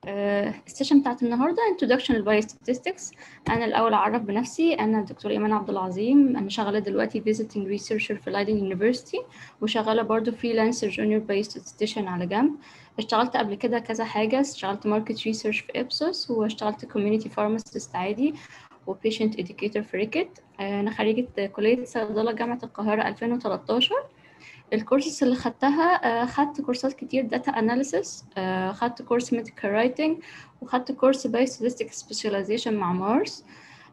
السيشن بتاعت النهارده Introduction to Biostatistics. أنا الأول أعرف بنفسي. أنا الدكتور إيمان عبد العظيم. أنا شغالة دلوقتي Visiting Researcher في Leiden University، وشغالة برضو Freelancer Junior Biostatistician على جنب. اشتغلت قبل كده كذا حاجة، اشتغلت Market Research في إبسوس، واشتغلت Community Pharmacist عادي، وبيشنت educator في ريكت. أنا خريجة كلية صيدلة جامعة القاهرة 2013. الكورسز اللي خدتها، خدت كورسات كتير داتا اناليسيس، خدت كورس ميديكال رايتنج، وخدت كورس بايوستاتستيك سبيشاليزيشن مع مارس،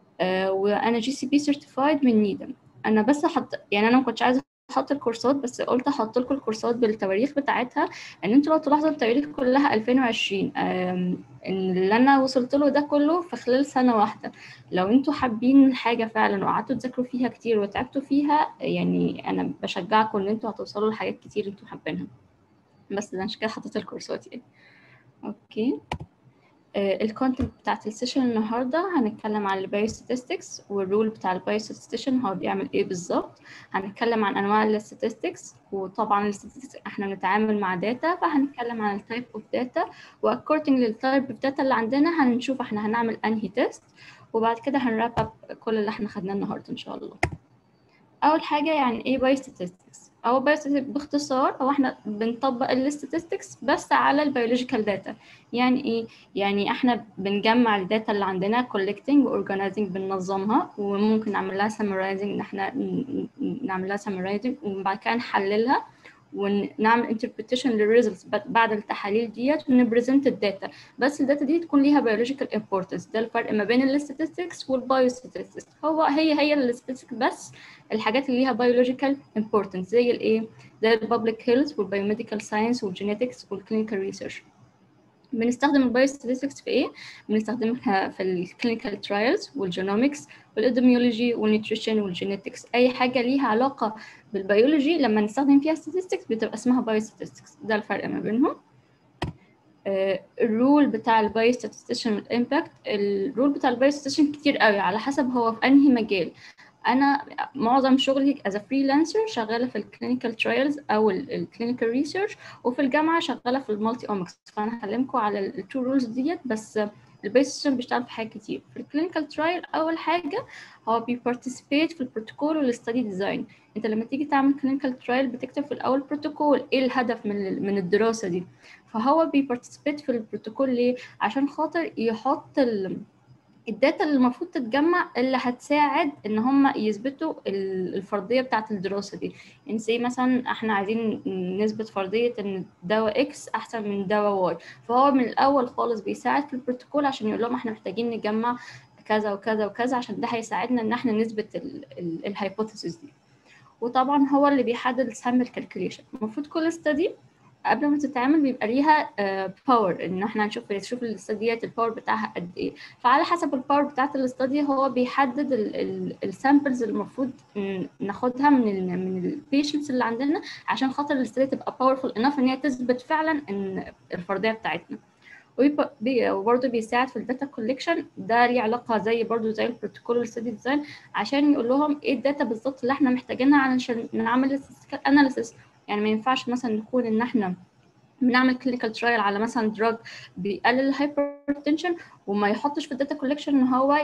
وانا جي سي بي سيرتيفايد من نيدم. انا بس يعني انا ما كنتش عايزه احط الكورسات، بس قلت احط لكم الكورسات بالتواريخ بتاعتها، ان انتوا لو تلاحظوا التواريخ كلها 2020. اللي انا وصلت له ده كله في خلال سنه واحده. لو انتوا حابين الحاجه فعلا وقعدتوا تذاكروا فيها كتير وتعبتوا فيها، يعني انا بشجعكم ان انتوا هتوصلوا لحاجات كتير انتوا حابينها. بس ده عشان كده حطيت الكورسات يعني. اوكي. الكونتنت بتاعت السيشن النهارده هنتكلم عن البايوستاتستكس والرول بتاع البايوستاتستيشن هو بيعمل ايه بالظبط. هنتكلم عن انواع الستاتستكس، وطبعا الستاتستكس احنا بنتعامل مع داتا، فهنتكلم عن التايب اوف داتا، واكوردنج للتايب اوف داتا اللي عندنا هنشوف احنا هنعمل انهي تيست، وبعد كده هنراب اب كل اللي احنا خدناه النهارده ان شاء الله. اول حاجه يعني ايه بايوستاتستكس؟ او بايوستاتستكس باختصار هو احنا بنطبق الستاتستكس بس على البيولوجيكال داتا. يعني ايه؟ يعني احنا بنجمع الداتا اللي عندنا collecting organizing، بننظمها، وممكن نعمل لها summarizing، ان احنا نعمل لها summarizing، وبعد كده نحللها ونعمل interpretation للريزلتس بعد التحاليل ديت، ونبريزنت الداتا. بس الداتا دي تكون ليها biological importance. ده الفرق ما بين الستاتستكس والبايوستاتستكس. هي الستاتستكس بس الحاجات اللي ليها biological importance، زي الايه؟ زي البابليك هيلث والبايوميديكال ساينس والجينيتكس والكلينيكال ريسيرش. بنستخدم البايوستاتستكس في ايه؟ بنستخدمها في الكلينيكال ترايلز والجينومكس والإبيديميولوجي والنيوتريشن والجينيتكس. اي حاجه ليها علاقه بالبيولوجي لما نستخدم فيها statistics بتبقى اسمها بايوستاتستكس. ده الفرق ما بينهم. الرول بتاع البايوستاتستيشن والامباكت. الرول بتاع البايوستاتستيشن كتير قوي على حسب هو في انهي مجال. انا معظم شغلي as a freelancer شغاله في الكلينيكال ترايلز او الكلينيكال ريسيرش، وفي الجامعه شغاله في المالتي اومكس. فانا هكلمكم على التو رولز ديت. بس البايوستاتستيشن بيشتغل في حاجات كتير. في الكلينيكال ترايل اول حاجه هو بيبارتيسيبيت في البروتوكول والستدي ديزاين. انت لما تيجي تعمل كلينيكال ترايل بتكتب في الاول بروتوكول، ايه الهدف من الدراسه دي. فهو بيبارتيسيبيت في البروتوكول ليه؟ عشان خاطر يحط الداتا اللي المفروض تتجمع اللي هتساعد ان هم يثبتوا الفرضيه بتاعه الدراسه دي. يعني زي مثلا احنا عايزين نثبت فرضيه ان دواء اكس احسن من دواء واي، فهو من الاول خالص بيساعد في البروتوكول عشان يقول لهم احنا محتاجين نجمع كذا وكذا وكذا، عشان ده هيساعدنا ان احنا نثبت الهايبوثيسيس دي. وطبعا هو اللي بيحدد السامبل كالكوليشن. المفروض كل ستدي قبل ما تتعمل بيبقى ليها باور، ان احنا نشوف الاستديات الباور بتاعها قد ايه. فعلى حسب الباور بتاعت الاستدي هو بيحدد السامبلز اللي المفروض ناخدها من البيشنتس اللي عندنا، عشان خاطر الاستدي تبقى باورفul انف ان هي تثبت فعلا ان الفرضيه بتاعتنا. وبرضه بيساعد في الداتا كوليكشن. ده ليه علاقه زي البروتوكول والستدي ديزاين، عشان يقول لهم ايه الداتا بالظبط اللي احنا محتاجينها علشان نعمل statistical analysis. يعني ما ينفعش مثلا نكون ان احنا بنعمل كلينيكال ترايل على مثلا دراج بيقلل الهايبرتنشن، وما يحطش في الداتا كولكشن ان هو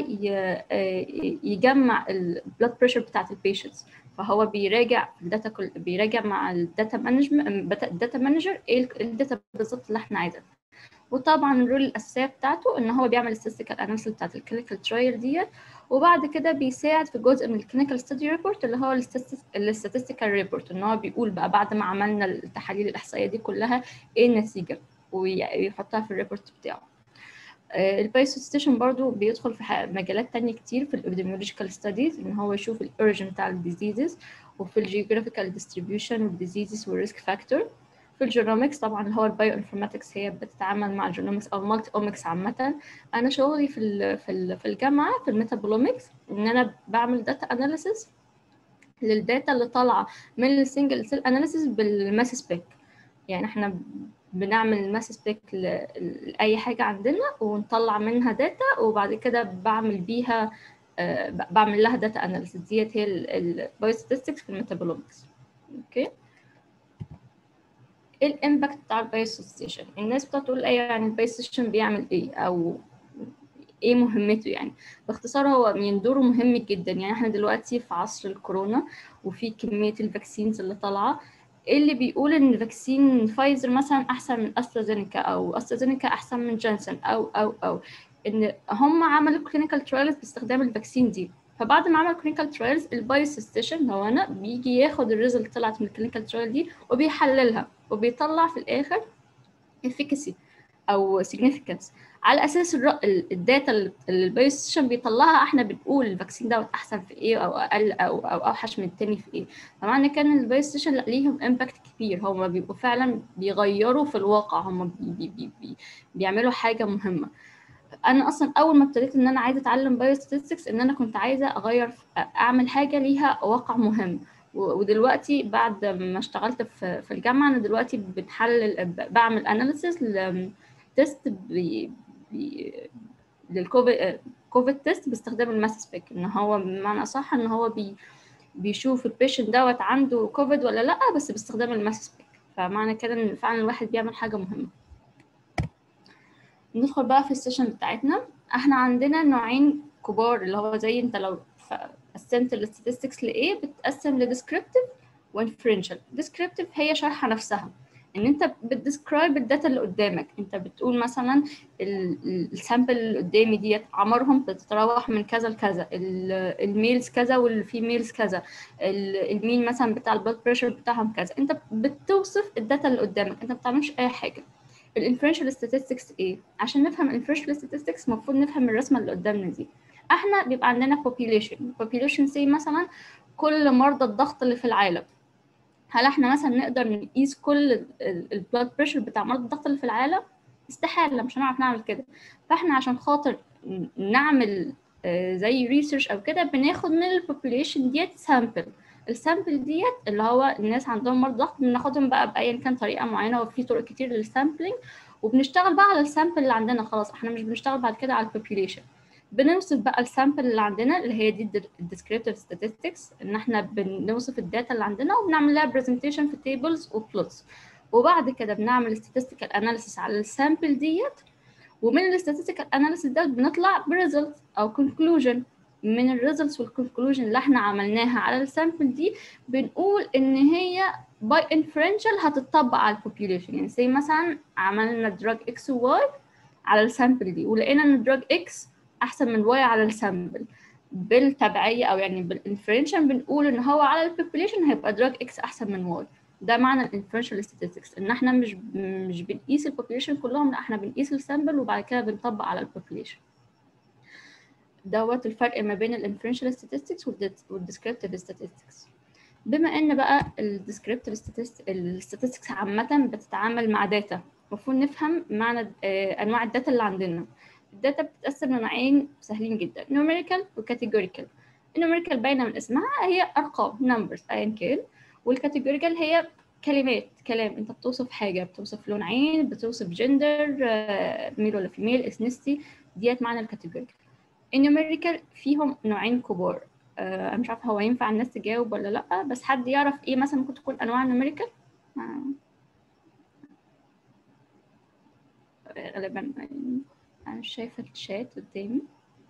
يجمع البلاد بريشر بتاعت البيشنتس. فهو بيراجع مع الداتا مانجر ايه الداتا بالظبط اللي احنا عايزينها. وطبعا الرول الاساسيه بتاعته ان هو بيعمل statistical analysis بتاعت الكلينيكال ترايل ديت، وبعد كده بيساعد في جزء من الكلينيكال ستادي ريبورت اللي هو الستاتستيكال ريبورت، ان هو بيقول بقى بعد ما عملنا التحاليل الاحصائيه دي كلها ايه النتيجه، ويحطها في الريبورت بتاعه. البايوستاتستيشن برضو بيدخل في مجالات تانية كتير في الابيديميولوجيكال ستاديز، ان هو يشوف الاوريجين بتاع الديزيزز، وفي الجيوغرافيكال ديستريبيوشن والديزيزز والريسك فاكتور. في الجينومكس طبعا اللي هو البايو انفورماتكس، هي بتتعامل مع الجينومكس او المالتي اومكس عامه. انا شغلي في الجامعه في الميتابولومكس، ان انا بعمل داتا اناليسيس للداتا اللي طالعه من السنجل سيل اناليسيس بالماس سبيك. يعني احنا بنعمل ماس سبيك لاي حاجه عندنا ونطلع منها داتا، وبعد كده بعمل لها داتا اناليسيس. ديت هي البايوستاتستكس في الميتابولومكس. اوكي. ايه الامباكت بتاع البايوستيشن؟ الناس بتقول ايه يعني البايوستيشن بيعمل ايه او ايه مهمته يعني. باختصار هو من دوره مهم جدا. يعني احنا دلوقتي في عصر الكورونا وفي كمية الفاكسينز اللي طالعة، ايه اللي بيقول ان فاكسين فايزر مثلا احسن من استرازينيكا او استرازينيكا احسن من جانسون او ان هم عملوا كلينيكال ترايلز باستخدام الفاكسين دي. فبعد ما عمل كلينيكال ترايلز البايوستيشن هو انا بيجي ياخد الريزلت طلعت من الكلينيكال ترايل دي وبيحللها وبيطلع في الاخر efficacy او significance على اساس الداتا اللي البايوستيشن بيطلعها. احنا بنقول الفاكسين دوت احسن في ايه او اقل او اوحش من التاني في ايه. فمعنى كان البايوستيشن ليهم امباكت كبير، هم بيبقوا فعلا بيغيروا في الواقع، هم بيعملوا حاجه مهمه. انا اصلا اول ما ابتديت ان انا عايزه اتعلم بايوستاتستكس ان انا كنت عايزه اغير اعمل حاجه ليها واقع مهم. ودلوقتي بعد ما اشتغلت في الجامعه انا دلوقتي بنحلل بعمل اناليسيس تيست للكوفيد تيست باستخدام الماس سبيك. ان هو بمعنى اصح ان هو بيشوف البيشنت دوت عنده كوفيد ولا لا بس باستخدام الماس سبيك. فمعنى كده ان فعلا الواحد بيعمل حاجه مهمه. ندخل بقى في السيشن بتاعتنا. احنا عندنا نوعين كبار، اللي هو زي انت لو قسمت الستاتستكس لايه بتقسم لديسكريبتيف وانفرنشال. ديسكريبتيف هي شرحه نفسها، ان انت بتديسكرايب الداتا اللي قدامك. انت بتقول مثلا السامبل اللي قدامي ديت عمرهم بتتراوح من كذا لكذا، الميلز كذا والفيميلز كذا، المين مثلا بتاع البلد بريشر بتاعهم كذا. انت بتوصف الداتا اللي قدامك، انت ما بتعملش اي حاجه. الانفرنشال statistics ايه؟ عشان نفهم الانفرنشال statistics المفروض نفهم الرسمه اللي قدامنا دي. احنا بيبقى عندنا population say مثلا كل مرضى الضغط اللي في العالم. هل احنا مثلا نقدر نقيس كل البلاد بريشر بتاع مرضى الضغط اللي في العالم؟ استحاله، مش هنعرف نعمل كده. فاحنا عشان خاطر نعمل زي ريسيرش او كده بناخد من البوبوليشن ديت سامبل. السامبل ديت اللي هو الناس عندهم مرض ضغط بناخدهم بقى بايا كان طريقه معينه، وفي طرق كتير للسامبلينج. وبنشتغل بقى على السامبل اللي عندنا. خلاص احنا مش بنشتغل بعد كده على البوبوليشن، بنوصف بقى السامبل اللي عندنا اللي هي دي الديسكريبتيف statistics، ان احنا بنوصف الداتا اللي عندنا وبنعمل لها برزنتيشن في تيبلز وبلوتس. وبعد كده بنعمل statistical analysis على السامبل ديت، ومن الستاتستيكال اناليسيس ده بنطلع بريزلت او كونكلوجن. من الريزلتس والكونكلوجن اللي احنا عملناها على السامبل دي بنقول ان هي باي انفرنشال هتطبق على البوبوليشن. يعني زي مثلا عملنا دراج اكس وواي على السامبل دي ولقينا ان دراج اكس احسن من واي على السامبل، بالتبعيه او يعني بالانفرنشال بنقول ان هو على البوبوليشن هيبقى دراج اكس احسن من واي. ده معنى الانفرنشال statistics، ان احنا مش بنقيس البوبوليشن كلهم، لا احنا بنقيس السامبل وبعد كده بنطبق على البوبوليشن. دوت الفرق ما بين الانفرنشال statistics والديسكريبتيف statistics. بما ان بقى الديسكريبتيف statistics عامه بتتعامل مع داتا، المفروض نفهم معنى انواع الداتا اللي عندنا. الداتا بتتقسم لنوعين سهلين جدا، numerical وكاتيجوريكال. النوميريكال باينه من اسمها، هي ارقام numbers ايا كان. والكاتيجوريكال هي كلمات، كلام، انت بتوصف حاجه، بتوصف لون عين، بتوصف جندر، ميل ولا فيميل، اثنيستي. ديت معنى الكاتيجوريكال. النوميريكال فيهم نوعين كبار. انا مش عارفه هو ينفع الناس تجاوب ولا لا، بس حد يعرف ايه مثلا ممكن تكون انواع النوميريكال؟ غالبا انا مش شايفه الشات قدامي.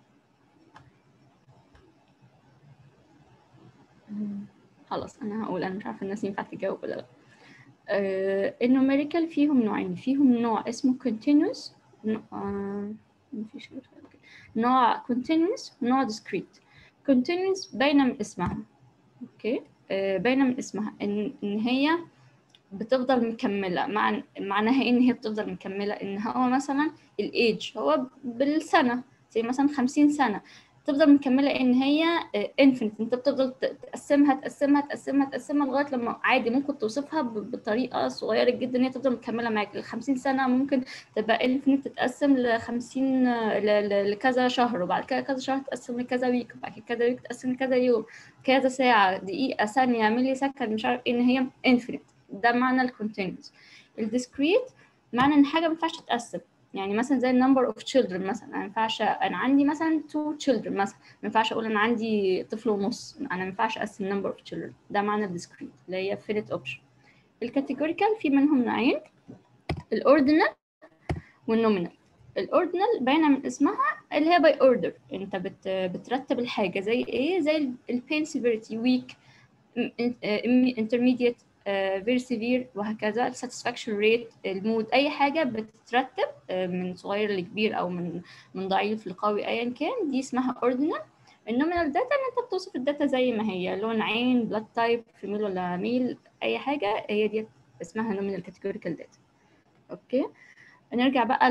خلاص انا هقول، انا مش عارفه الناس ينفع تجاوب ولا لا. النوميريكال فيهم نوعين، فيهم نوع اسمه continuous، مفيش نوع continuous ونوع discrete. continuous باينه من اسمها، اوكي، باينه من اسمها ان هي بتفضل مكمله. معناها ان هي بتفضل مكمله ان هو مثلا الايدج هو بالسنه، زي مثلا 50 سنه، تفضل مكمله ان هي انفينيت. انت بتفضل تقسمها لغايه لما عادي ممكن توصفها بطريقه صغيره جدا ان هي تفضل مكمله معاك ال 50 سنه. ممكن تبقى انفينيت تتقسم ل 50 لكذا شهر، وبعد كده كذا شهر تتقسم لكذا ويك، وبعد كده كذا ويك تتقسم لكذا يوم، كذا ساعه، دقيقه، ثانيه، ملي سكند، مش عارف ايه، ان هي انفينيت. ده معنى الكونتينوس. الديسكريت معنى ان حاجه ما ينفعش تتقسم. يعني مثلا زي النمبر اوف تشيلدرن مثلا، ما ينفعش انا عندي مثلا 2 children مثلا، ما ينفعش اقول انا عندي طفل ونص، انا ما ينفعش اقسم number of children. ده معنى الديسكريت اللي هي finite option. الكاتيجوريكال في منهم نوعين، الاوردينال والنومينال. الاوردينال باينه من اسمها اللي هي باي اوردر، انت بترتب الحاجه زي ايه، زي البين سيفيريتي، ويك، intermediate، very severe، وهكذا. الساتسفاكشن ريت، المود، اي حاجه بتترتب من صغير لكبير او من ضعيف لقوي ايا كان، دي اسمها اوردينال. النومينال داتا ان انت بتوصف الداتا زي ما هي، لون عين، بلاد تايب، فيميل ولا ميل، اي حاجه، هي دي اسمها نومينال كاتيجوريكال داتا. اوكي، نرجع بقى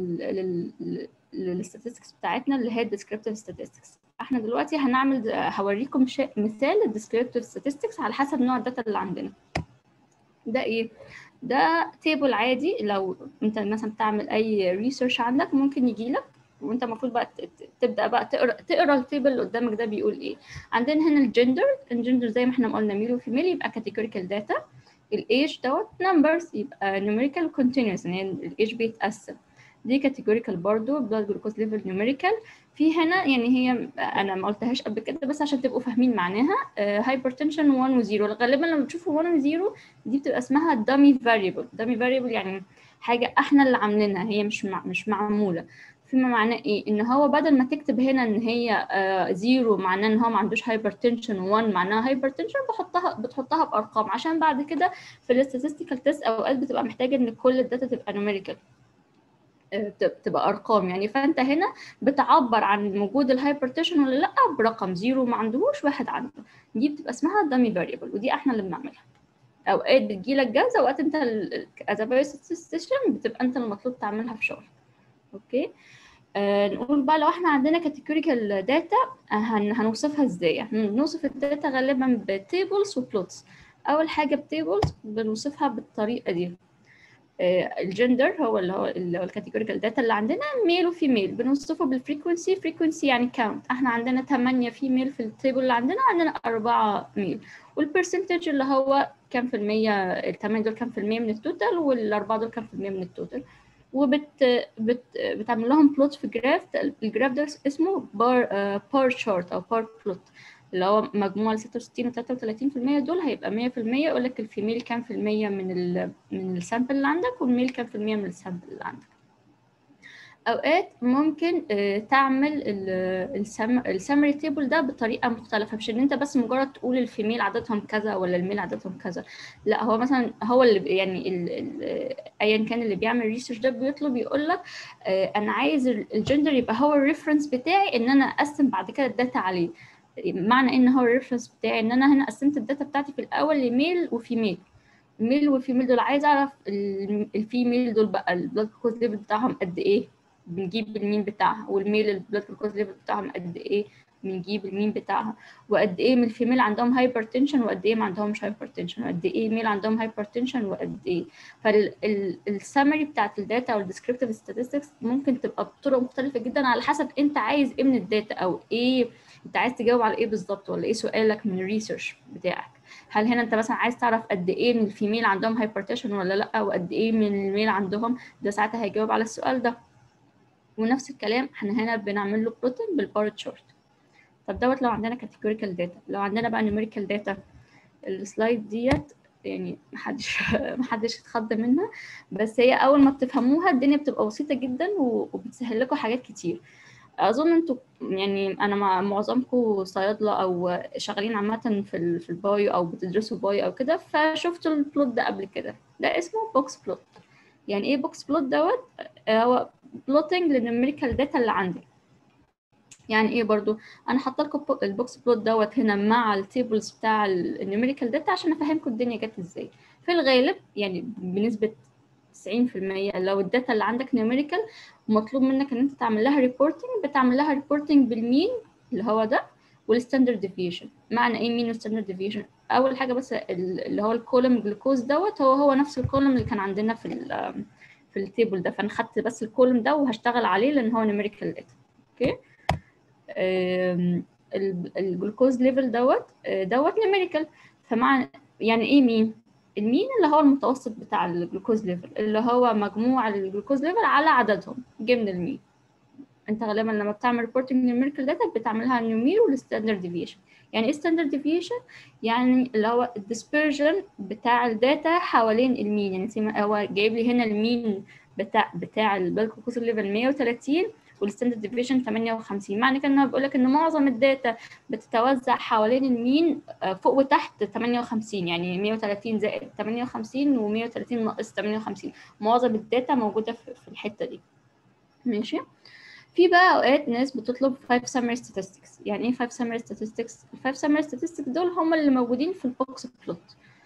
للستاتستكس بتاعتنا اللي هي descriptive statistics. احنا دلوقتي هوريكم مثال للديسكريبتيف statistics على حسب نوع الداتا اللي عندنا. ده ايه؟ ده تيبل عادي، لو انت مثلا بتعمل اي ريسيرش عندك ممكن يجي لك وانت المفروض بقى تبدا بقى تقرا التيبل اللي قدامك ده بيقول ايه. عندنا هنا الجندر زي ما احنا قلنا ميل وفيميل، يبقى كاتيجوريكال داتا. الايج دوت نمبرز، يبقى نيوميريكال كونتينوس، يعني الايج بيتقسم. دي كاتيجوريكال برضو، بلاد جلوكوز ليفل نيوميريكال. في هنا يعني هي انا ما قلتهاش قبل كده بس عشان تبقوا فاهمين معناها، هايبرتنشن 1 و 0. غالبا لما بتشوفوا 1 و 0 دي بتبقى اسمها دامي فاريبل. دامي فاريبل يعني حاجه احنا اللي عاملينها، هي مش معموله. فيما معناه ايه؟ ان هو بدل ما تكتب هنا ان هي 0 معناه ان هو ما عندوش هايبرتنشن، 1 معناها هايبرتنشن، بتحطها بارقام عشان بعد كده في الاستاتستيكال تيست اوقات بتبقى محتاجه ان كل الداتا تبقى نوميريكال، تبقى ارقام يعني. فانت هنا بتعبر عن وجود الهايبرتنشن ولا لا برقم، 0 ما عندهوش، 1 عنده. دي بتبقى اسمها دامي فاريبل، ودي احنا اللي بنعملها. اوقات بتجيلك جاهزه، اوقات انت از بايوستاتستيشن بتبقى انت المطلوب تعملها في شغل. اوكي، نقول بقى لو احنا عندنا كاتيجوريكال داتا هنوصفها ازاي؟ هنوصف الداتا غالبا بتيبلز وبلوتس. اول حاجه بتيبلز بنوصفها بالطريقه دي. الجندر هو الكاتيجوريكال داتا اللي عندنا ميل وفيميل، بنوصفه بالفريكونسي. فريكونسي يعني كاونت، احنا عندنا 8 فيميل في التيبل اللي عندنا 4 ميل. والبرسنتج اللي هو كام في المية، ال8 دول كام في المية من التوتال، والاربعه دول كام في المية من التوتال. بتعمل لهم بلوت في جراف. الجراف ده اسمه بار شارت او بار بلوت، اللي هو مجموع ال 66 و 33% دول هيبقى 100%. يقول لك الفيميل كام في المية من السامبل اللي عندك، والميل كام في المية من السامبل اللي عندك. اوقات ممكن تعمل السمري تيبل ده بطريقه مختلفه، مش ان انت بس مجرد تقول الفيميل عددهم كذا ولا الميل عددهم كذا. لا، هو مثلا هو اللي يعني ايا كان اللي بيعمل ريسيرش ده بيطلب يقول لك انا عايز الجندر يبقى هو الريفرنس بتاعي ان انا اقسم بعد كده الداتا عليه. معنى ان هو الريفرنس بتاعي ان انا هنا قسمت الداتا بتاعتي في الاول لميل وفيميل. الميل والفيميل دول عايز اعرف الفيميل دول بقى البلاد جلوكوز ليفل بتاعهم قد ايه، بنجيب المين بتاعها. والميل البلاد جلوكوز ليفل بتاعهم قد ايه، بنجيب المين بتاعها. وقد ايه من الفيميل عندهم هايبرتنشن وقد ايه ما عندهمش هايبرتنشن، وقد ايه ميل عندهم هايبرتنشن وقد ايه. فالسمري بتاعت الداتا او الديسكريبتيف ستاتستكس ممكن تبقى بطرق مختلفه جدا على حسب انت عايز ايه من الداتا، او ايه انت عايز تجاوب على ايه بالظبط، ولا ايه سؤالك من الريسيرش بتاعك. هل هنا انت مثلا عايز تعرف قد ايه من الفيميل عندهم هايبرتنشن ولا لا، وقد ايه من الميل عندهم، ده ساعتها هيجاوب على السؤال ده. ونفس الكلام احنا هنا بنعمل له بلوتنج بالبار تشارت. طب دوت لو عندنا كاتيجوريكال داتا. لو عندنا بقى نيوميريكال داتا، السلايد ديت يعني محدش يتخض منها، بس هي اول ما بتفهموها الدنيا بتبقى بسيطه جدا وبتسهل لكم حاجات كتير. اظن انتوا يعني انا معظمكم صيادله او شغالين عامه في البايو او بتدرسوا بايو او كده، فشفتوا البلوت ده قبل كده. ده اسمه بوكس بلوت. يعني ايه بوكس بلوت دوت؟ هو بلوتنج للنيوميريكال داتا اللي عندي. يعني ايه برضو؟ انا حاطه لكم البوكس بلوت دوت هنا مع التيبلز بتاع النيوميريكال داتا عشان افهمكم الدنيا جت ازاي. في الغالب يعني بنسبه 90% لو الداتا اللي عندك نيوميريكال ومطلوب منك ان انت تعمل لها ريبورتنج، بتعمل لها ريبورتنج بالمين اللي هو ده والستاندرد ديفيشن. معنى ايه مين والستاندرد ديفيشن؟ اول حاجه بس اللي هو الكولوم جلوكوز دوت هو نفس الكولوم اللي كان عندنا في التيبل ده، فانا خدت بس الكولوم ده وهشتغل عليه لان هو نيوميريكال داتا. اوكي، الجلوكوز ليفل دوت نيوميريكال. فمع يعني ايه مين؟ المين اللي هو المتوسط بتاع الجلوكوز ليفل، اللي هو مجموع الجلوكوز ليفل على عددهم جه من المين. انت غالبا لما بتعمل ريبورتنج نيوميريكال داتا بتعملها نيومير والستاندرد ديفيشن. يعني ايه ستاندرد ديفيشن؟ يعني اللي هو الديسبرجن بتاع الداتا حوالين المين. يعني زي ما هو جايب لي هنا المين بتاع البلك جلوكوز ليفل 130 والستاندرد ديفيشن 58. معنى كده ان هو بيقول لك ان معظم الداتا بتتوزع حوالين المين فوق وتحت 58، يعني 130 زائد 58 و130 ناقص 58. معظم الداتا موجوده في الحته دي. ماشي. في بقى اوقات ناس بتطلب 5 summary statistics. يعني ايه 5 summary statistics؟ ال 5 summary statistics دول هم اللي موجودين في البوكس بلوت.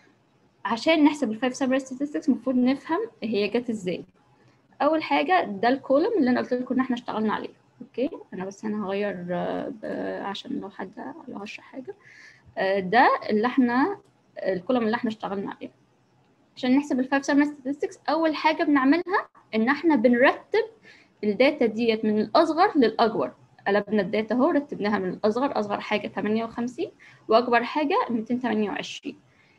عشان نحسب ال 5 summary statistics المفروض نفهم هي جت ازاي. اول حاجه ده الكولوم اللي انا قلت لكم ان احنا اشتغلنا عليه. اوكي، انا بس هنا هغير عشان لو هشرح حاجه. ده اللي احنا الكولوم اللي احنا اشتغلنا عليه. عشان نحسب ال 5 summary statistics اول حاجه بنعملها ان احنا بنرتب الداتا ديت من الأصغر للأكبر. قلبنا الداتا اهو، رتبناها من الأصغر. أصغر حاجة 58 وأكبر حاجة 228.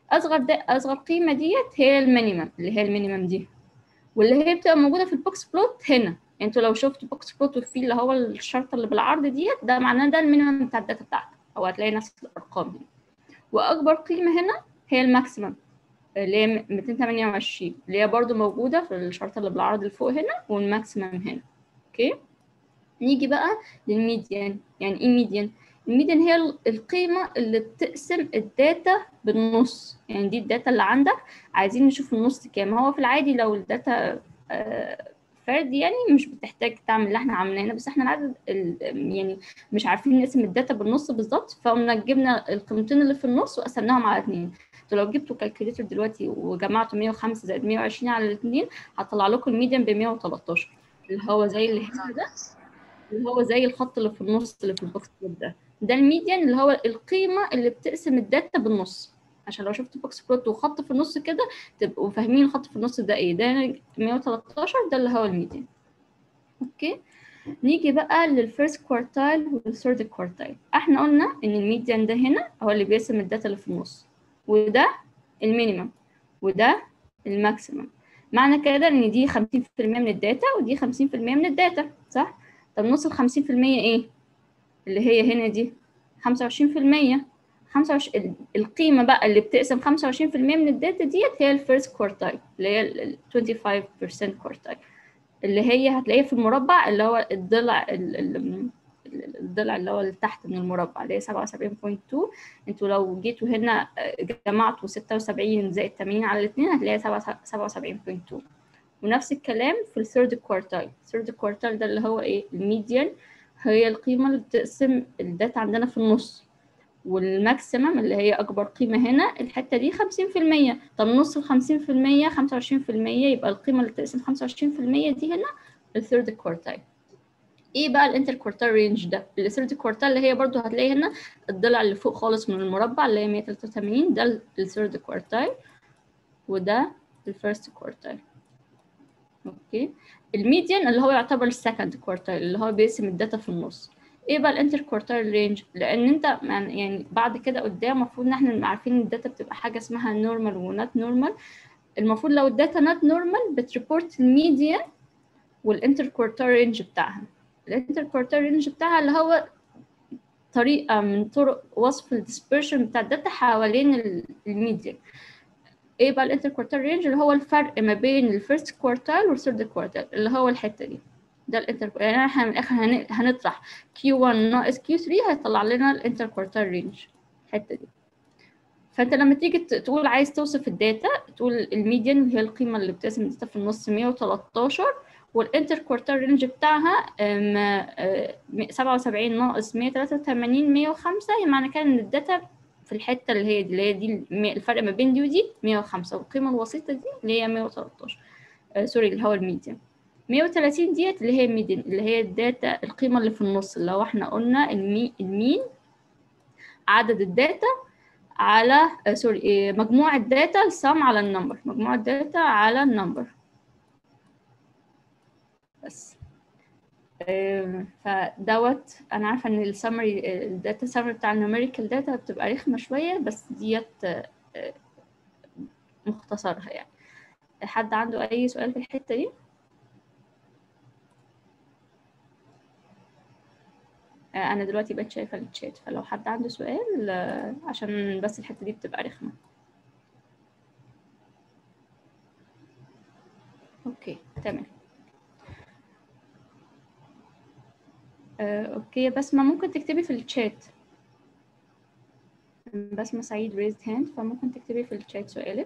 أصغر قيمة ديت هي المينيمم، اللي هي المينيمم دي، واللي هي بتبقى موجودة في البوكس بلوت هنا. يعني انتوا لو شفتوا بوكس بلوت وفي اللي هو الشرطة اللي بالعرض ديت، ده معناه ده المينيمم بتاع الداتا بتاعتك، أو هتلاقي نفس الأرقام هنا. وأكبر قيمة هنا هي الماكسيمم اللي هي 228، اللي هي برضو موجودة في الشرطة اللي بالعرض اللي فوق هنا، والماكسيمم هنا. اوكي. نيجي بقى للميديان. يعني ايه ميديان؟ الميديان هي القيمة اللي بتقسم الداتا بالنص. يعني دي الداتا اللي عندك، عايزين نشوف النص كام. هو في العادي لو الداتا فردي يعني مش بتحتاج تعمل اللي احنا عملناه هنا، بس احنا العدد يعني مش عارفين نقسم الداتا بالنص بالظبط، فقمنا جبنا القيمتين اللي في النص وقسمناهم على 2. انتوا لو جبتوا كالكوليتر دلوقتي وجمعتوا 105 زائد 120 على 2 هطلع لكم الميديان ب 113، اللي هو زي اللي هنا ده، اللي هو زي الخط اللي في النص اللي في البوكس بلوت ده الميديان، اللي هو القيمة اللي بتقسم الداتا بالنص. عشان لو شفت بوكس بلوت وخط في النص كده تبقوا فاهمين الخط في النص ده ايه. ده 113 ده اللي هو الميديان. اوكي. نيجي بقى للفيرست كوارتايل والثيرد كوارتايل. احنا قلنا ان الميديان ده هنا هو اللي بيقسم الداتا اللي في النص، وده المينيمم، وده الماكسيمم. معنى كده ان دي 50% من الداتا ودي 50% من الداتا، صح؟ طب نص ال 50% ايه؟ اللي هي هنا دي 25%. 25 القيمة بقى اللي بتقسم 25% من الداتا ديت هي الفيرست كوارتايل، اللي هي ال 25% كوارتايل، اللي هي هتلاقيه في المربع، اللي هو الضلع اللي هو اللي تحت من المربع، اللي هي 77.2. انتوا لو جيتوا هنا جمعتوا 76 زائد 80 على 2 هتلاقيها 77.2. ونفس الكلام في الثيرد كوارتايل. الثيرد كوارتايل ده اللي هو ايه؟ الميديان، هي القيمة اللي بتقسم الداتا عندنا في النص، والماكسيمم اللي هي أكبر قيمة هنا الحتة دي 50%. طب نص ال 50% 25%، يبقى القيمة اللي بتقسم 25% دي هنا الثيرد كوارتايل. ايه بقى الانتر كوارتايل رينج ده؟ الثيرد كوارتايل اللي هي برضو هتلاقي هنا الضلع اللي فوق خالص من المربع اللي هي 183، ده الثيرد كوارتايل، وده الفيرست كوارتايل. اوكي. الميديان اللي هو يعتبر السكند كوارتايل، اللي هو بيقسم الداتا في النص. ايه بقى الانتر كوارتايل رينج؟ لان انت يعني بعد كده قدام المفروض ان احنا عارفين الداتا بتبقى حاجه اسمها نورمال ونات نورمال. المفروض لو الداتا نات نورمال بتريبورت الميديان والانتر كوارتايل رينج بتاعها. الانتر كوارتايل رينج بتاعها اللي هو طريقه من طرق وصف الديسبرشن بتاع الداتا حوالين الميديان. ايه بقى الانتر كوارتايل رينج؟ اللي هو الفرق ما بين الفيرست كوارتايل والثيرد كوارتايل، اللي هو الحته دي. ده الانتر، يعني احنا من الاخر هنطرح Q1 ناقص Q3 هيطلع لنا الانتر كوارتايل رينج الحته دي. فانت لما تيجي تقول عايز توصف الداتا، تقول الميديان اللي هي القيمه اللي بتقسم الداتا في النص 113، والانتر كوارتال رينج بتاعها 77 ناقص 183 105. يعني معنى كده ان الداتا في الحته اللي هي دي الفرق ما بين دي ودي 105، والقيمه الوسيطه دي اللي هي 113. سوري، اللي هو الميديان. 130 ديت اللي هي الميديان، اللي هي الداتا القيمه اللي في النص، اللي هو احنا قلنا المين عدد الداتا على سوري مجموع الداتا السم على النمبر، مجموع الداتا على النمبر بس. فدوت انا عارفه ان السمري الداتا سمري بتاع النوميريكال داتا بتبقى رخمه شويه، بس ديت مختصرها يعني. حد عنده اي سؤال في الحته دي؟ انا دلوقتي بقيت شايفه الشات، فلو حد عنده سؤال عشان بس الحته دي بتبقى رخمه. اوكي تمام. اوكي بسمة ممكن تكتبي في الشات. بسمة سعيد raised hand، فممكن تكتبي في الشات سؤالك.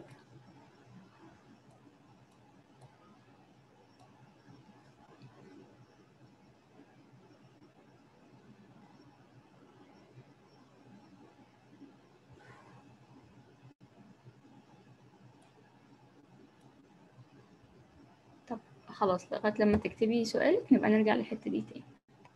طب خلاص لغاية لما تكتبي سؤالك نبقى نرجع للحتة دي تاني.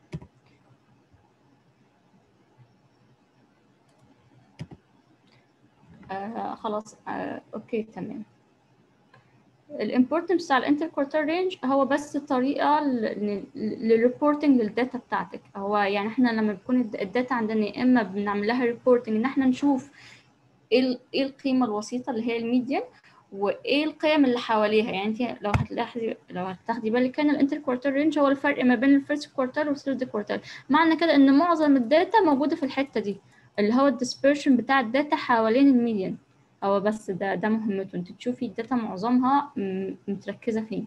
خلاص اوكي تمام. الامبورتنس بتاع الانتركوارتر رينج هو بس طريقه للريبورتنج للداتا بتاعتك. هو يعني احنا لما بيكون الداتا عندنا يا اما بنعمل لها ريبورتنج ان احنا نشوف ايه القيمه الوسيطه اللي هي الميديان، وايه القيم اللي حواليها. يعني انت لو هتاخدي بالك كان الانتركوارتر رينج هو الفرق ما بين الفيرست كوارتر والثيرد كوارتر. معنى كده ان معظم الداتا موجوده في الحته دي اللي هو الديسبرشن بتاع الداتا حوالين الميديان. هو بس ده مهمته، انت تشوفي الداتا معظمها متركزه فين.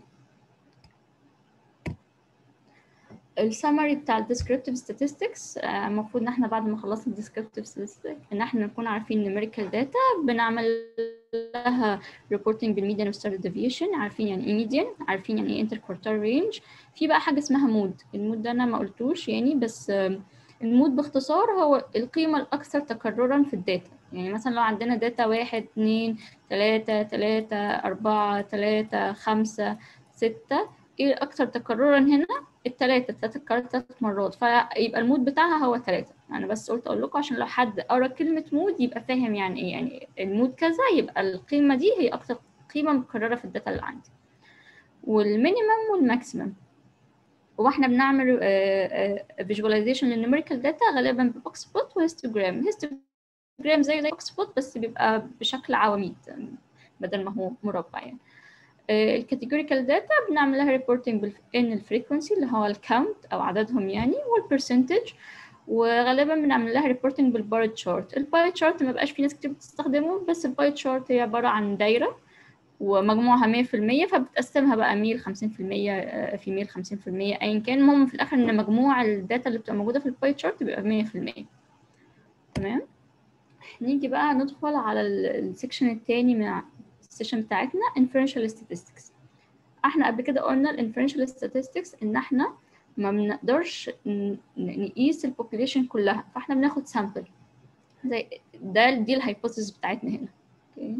السمري بتاع الديسكريبتيف statistics المفروض ان احنا بعد ما خلصنا الديسكريبتيف statistics ان احنا نكون عارفين numerical data بنعمل لها reporting بالميديان والستاندرد ديفيشن، عارفين يعني ايه ميديان، عارفين يعني ايه interquartile رينج. في بقى حاجه اسمها مود. المود ده انا ما قلتوش يعني، بس المود باختصار هو القيمه الاكثر تكررا في الداتا. يعني مثلا لو عندنا داتا 1 2 3 3 4 3 5 6، ايه الاكثر تكررا هنا؟ التلاتة اتكررت 3 مرات، فيبقى المود بتاعها هو 3. انا بس قلت اقول لكم عشان لو حد قرا كلمة مود يبقى فاهم يعني ايه. يعني المود كذا يبقى القيمة دي هي اكتر قيمة متكررة في الداتا اللي عندي. والمينيمم والماكسيمم، واحنا بنعمل فيجواليزيشن للنيوميريكال داتا غالبا ببوكس بوت وهيستوجرام. هيستوجرام زي بوكس بوت بس بيبقى بشكل عواميد بدل ما هو مربع يعني. الكاتيجوريكال داتا بنعمل لها ريبورتنج ان الفريكونسي اللي هو الكاونت او عددهم يعني، والبرسنتج. وغالبا بنعمل لها ريبورتنج بالباي تشارت. الباي تشارت ما بقاش في ناس كتير بتستخدمه، بس الباي تشارت هي عباره عن دايره ومجموعها 100%، فبتقسمها بقى ميل 50% في ميل 50%، ايا كان. المهم في الاخر ان مجموع الداتا اللي بتبقى موجوده في الباي تشارت بيبقى 100%. تمام. نيجي بقى ندخل على السكشن الثاني من السيشن بتاعتنا inferential statistics. احنا قبل كده قلنا الانفرنشال statistics ان احنا ما بنقدرش نقيس البوبوليشن كلها، فاحنا بناخد سامبل زي دي الهايبوثيسيس بتاعتنا هنا. اوكي،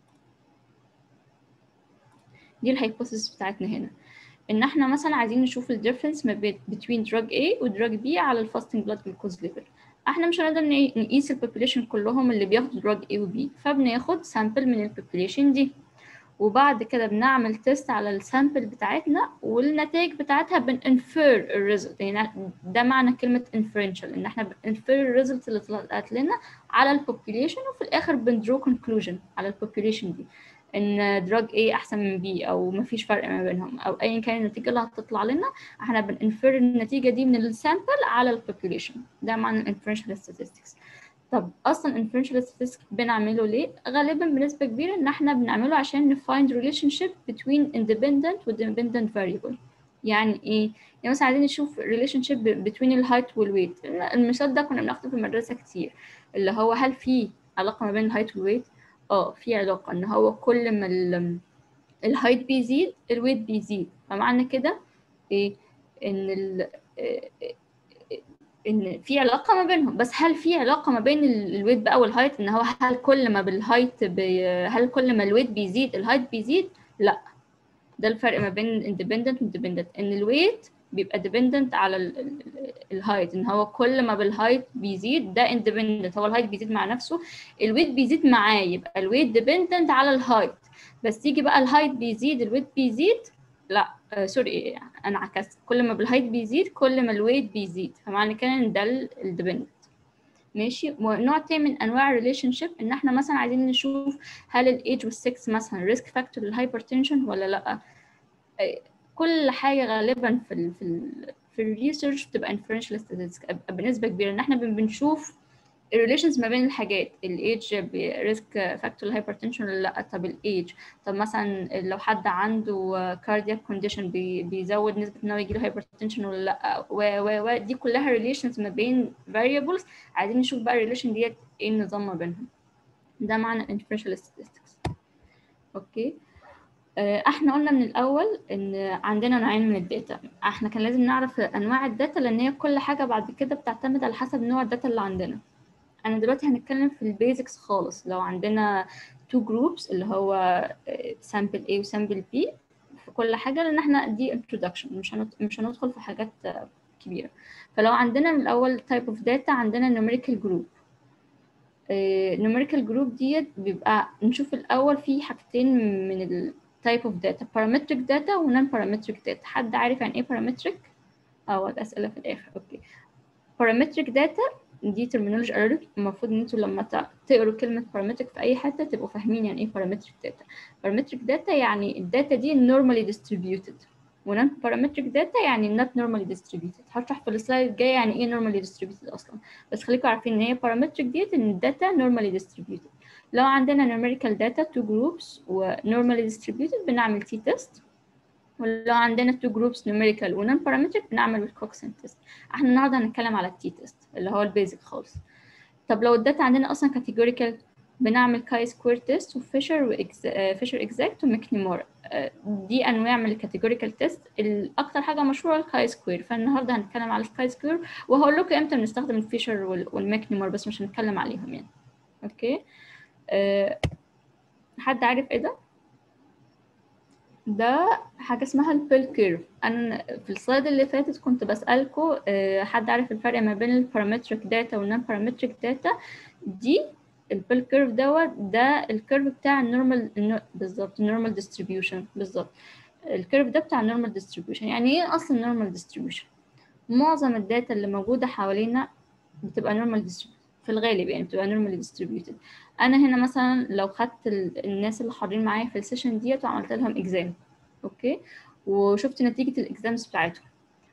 دي الهايبوثيسيس بتاعتنا هنا ان احنا مثلا عايزين نشوف الديفرنس ما بين between drug A و drug B على الفاستنج بلاد جلوكوز ليفل. احنا مش هنقدر نقيس البوبوليشن كلهم اللي بياخدوا drug A و B، فبناخد سامبل من البوبوليشن دي، وبعد كده بنعمل تيست على السامبل بتاعتنا والنتائج بتاعتها بننفير الريزلت. يعني ده معنى كلمة inferential، ان احنا بننفير الريزلت اللي طلعت لنا على البوبوليشن، وفي الاخر بندرو كونكلوجن على البوبوليشن دي ان دراج A احسن من B او مفيش فرق ما بينهم او ايا كان النتيجة اللي هتطلع لنا. احنا بننفير النتيجة دي من السامبل على البوبوليشن. ده معنى inferential statistics. طب اصلا inferential statistics بنعمله ليه؟ غالبا بنسبه كبيره ان احنا بنعمله عشان نفايند relationship between independent و dependent variable. يعني ايه؟ يعني مثلا عايزين نشوف relationship between الهايت والويت. المثال ده كنا بناخده في المدرسه كتير، اللي هو هل في علاقه ما بين الهايت والويت؟ في علاقه، ان هو كل ما الهايت بيزيد الويت بيزيد. فمعنى كده ايه؟ ان ان في علاقه ما بينهم. بس هل في علاقه ما بين الويت بقى والهايت؟ ان هو هل كل ما هل كل ما الويت بيزيد الهايت بيزيد؟ لا. ده الفرق ما بين الاندبندنت والديبندنت، ان الويت بيبقى ديبندنت على الهايت، ان هو كل ما بالهايت بيزيد ده اندبندنت، هو الهايت بيزيد مع نفسه الويت بيزيد معاه، يبقى الويت ديبندنت على الهايت. بس تيجي بقى الهايت بيزيد الويت بيزيد، لا سوري انا عكست، كل ما بالهايت بيزيد كل ما الويت بيزيد، فمعنى كده ان ده الديبندنت. ماشي. ونوع تاني من انواع الريليشن شيب ان احنا مثلا عايزين نشوف هل الايدج والسكس مثلا ريسك فاكتور للهايبرتنشن ولا لا. كل حاجه غالبا في الريسيرش بتبقى inferential statistics بنسبه كبيره، ان احنا بنشوف الريليشنز ما بين الحاجات، الايدج ريسك فاكتور الهايبرتنشن ولا لا. طب الايدج، طب مثلا لو حد عنده كاردياك كونديشن بيزود نسبه ان هو يجي له هايبرتنشن ولا لا، و دي كلها ريليشنز ما بين variables. عايزين نشوف بقى الريليشن ديت ايه النظام ما بينهم. ده معنى inferential statistics. اوكي. احنا قلنا من الاول ان عندنا نوعين من الداتا. احنا كان لازم نعرف انواع الداتا، لان هي كل حاجه بعد كده بتعتمد على حسب نوع الداتا اللي عندنا. انا دلوقتي هنتكلم في البيزكس خالص. لو عندنا تو جروبس اللي هو سامبل A وسامبل B في كل حاجه، لان احنا دي introduction، مش هندخل في حاجات كبيره. فلو عندنا من الاول type of data، عندنا numerical group. numerical group ديت بيبقى نشوف الاول في حاجتين من ال type of data: parametric data و non parametric data. حد عارف يعني ايه parametric؟ الاسئله في الاخر. اوكي. parametric data دي terminology Arabic، المفروض ان انتوا لما تقروا كلمة parametric في اي حتة تبقوا فاهمين يعني ايه parametric data. parametric data يعني الداتا دي normally distributed، و non parametric data يعني not normally distributed. هشرح في السلايد الجاي يعني ايه normally distributed اصلا، بس خليكم عارفين ان هي parametric ديت ان الداتا normally distributed. لو عندنا numerical data two groups و normally distributed بنعمل t-test، ولو عندنا two groups numerical و non parametric بنعمل الكوكسن تيست. احنا النهارده هنتكلم على التي تيست اللي هو البيزك خالص. طب لو الداتا عندنا اصلا categorical بنعمل كاي سكوير تيست وفيشر فيشر اكزاكت وماكنيمورا. دي انواع من الكاتيجوريكال تيست. الاكتر حاجه مشهوره الكاي سكوير، فالنهارده هنتكلم على الكاي سكوير، وهقول لكم امتى بنستخدم الفيشر والماكنيمورا، بس مش هنتكلم عليهم يعني. اوكي. حد عارف ايه ده؟ ده حاجة اسمها البيل كيرف. أنا في السلايد اللي فاتت كنت بسألكم حد عارف الفرق ما بين البارامتريك داتا والنون بارامتريك داتا؟ دي البيل كيرف ده الكيرف بتاع النورمال، بالظبط النورمال ديستريبيوشن. بالظبط الكيرف ده بتاع النورمال ديستريبيوشن. يعني ايه اصلا النورمال ديستريبيوشن؟ معظم الداتا اللي موجودة حوالينا بتبقى نورمال ديستريبيوشن في الغالب، يعني بتبقى نورمالي ديستريبيوتد. انا هنا مثلا لو خدت الناس اللي حاضرين معايا في السيشن ديت وعملت لهم اكزام، اوكي، وشفت نتيجه الاكزامز بتاعتهم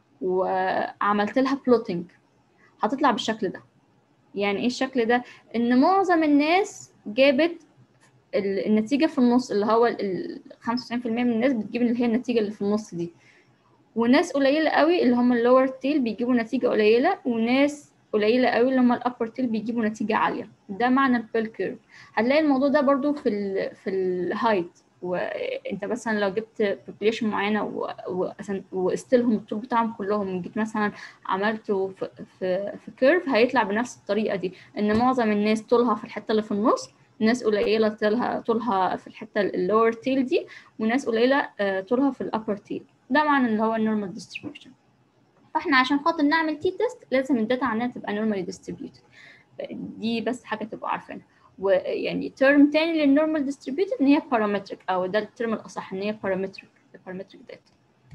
وعملت لها بلوتنج، هتطلع بالشكل ده. يعني ايه الشكل ده؟ ان معظم الناس جابت النتيجه في النص، اللي هو 95% من الناس بتجيب اللي هي النتيجه اللي في النص دي، وناس قليله قوي اللي هم اللور تيل بيجيبوا نتيجه قليله، وناس قليله قوي اللي هم الابر تيل بيجيبوا نتيجه عاليه. ده معنى البيل كيرف. هتلاقي الموضوع ده برضو في الهايت. وانت مثلا لو جبت population معينه وقستلهم الطول بتاعهم كلهم، وجيت مثلا عملته في كيرف، هيطلع بنفس الطريقه دي، ان معظم الناس طولها في الحته اللي في النص، ناس قليله طولها في الحته اللور تيل دي، وناس قليله طولها في الابر تيل. ده معنى اللي هو النورمال ديستريبيوشن. فاحنا عشان خاطر نعمل تي تيست لازم الداتا عندنا تبقى نورمالي ديستريبيوتد. دي بس حاجه تبقوا عارفينها. ويعني ترم تاني للنورمال ديستريبيوتد ان هي بارامتريك، او ده الترم الاصح ان هي بارامتريك داتا.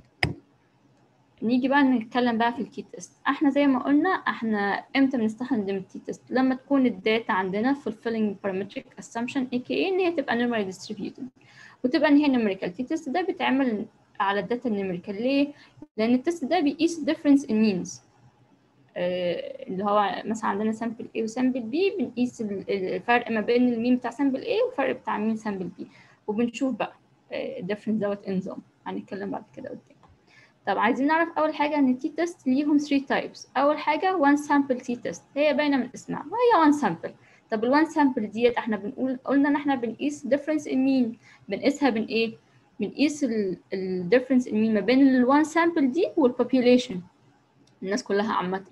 نيجي بقى نتكلم بقى في التي تيست. احنا زي ما قلنا، احنا امتى بنستخدم التي تيست؟ لما تكون الداتا عندنا fulfilling parametric assumption aka ان هي تبقى normally distributed وتبقى ان هي numerical. التي تيست ده بيتعمل على الداتا النيوميريكال. ليه؟ لان التيست ده بيقيس difference in means. اللي هو مثلا عندنا سامبل A وسامبل B، بنقيس الفرق ما بين المين بتاع سامبل A والفرق بتاع مين سامبل B، وبنشوف بقى difference دوت انظام. هنتكلم بعد كده قدام. طب عايزين نعرف اول حاجه ان التي تيست ليهم 3 تايبس. اول حاجه one sample تي تيست، هي باينه من اسمها وهي one sample. طب ال1 sample ديت احنا قلنا ان احنا بنقيس difference in mean. بنقيسها بين ايه؟ بنقيس ال difference in mean ما بين ال1 sample دي والpopulation، الناس كلها عامه.